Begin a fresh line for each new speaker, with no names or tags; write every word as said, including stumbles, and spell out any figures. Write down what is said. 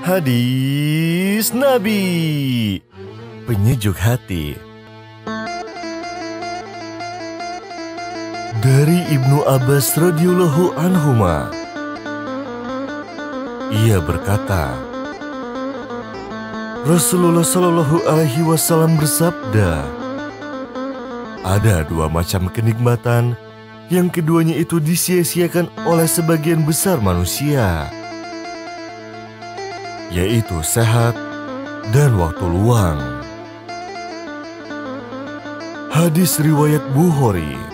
Hadis Nabi, penyejuk hati. Dari Ibnu Abbas radhiyallahu anhuma, ia berkata, Rasulullah shallallahu alaihi wasallam bersabda, ada dua macam kenikmatan yang keduanya itu disia-siakan oleh sebagian besar manusia, yaitu sehat dan waktu luang. Hadis riwayat Bukhari.